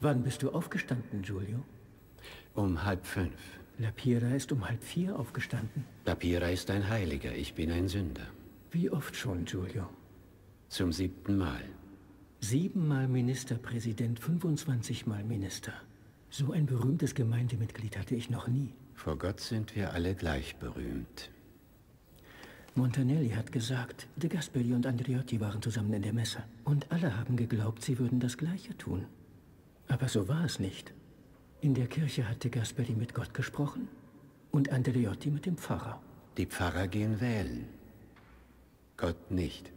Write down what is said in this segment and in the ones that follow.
Wann bist du aufgestanden, Giulio? Um 4:30. La Pira ist um 3:30 aufgestanden. La Pira ist ein Heiliger, ich bin ein Sünder. Wie oft schon, Giulio? Zum 7. Mal. 7-mal Ministerpräsident, 25-mal Minister. So ein berühmtes Gemeindemitglied hatte ich noch nie. Vor Gott sind wir alle gleich berühmt. Montanelli hat gesagt, De Gasperi und Andreotti waren zusammen in der Messe. Und alle haben geglaubt, sie würden das Gleiche tun. Aber so war es nicht. In der Kirche hat De Gasperi mit Gott gesprochen und Andreotti mit dem Pfarrer. Die Pfarrer gehen wählen. Gott nicht.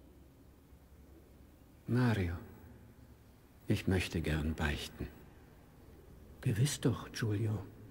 Mario, ich möchte gern beichten. Gewiss doch, Giulio.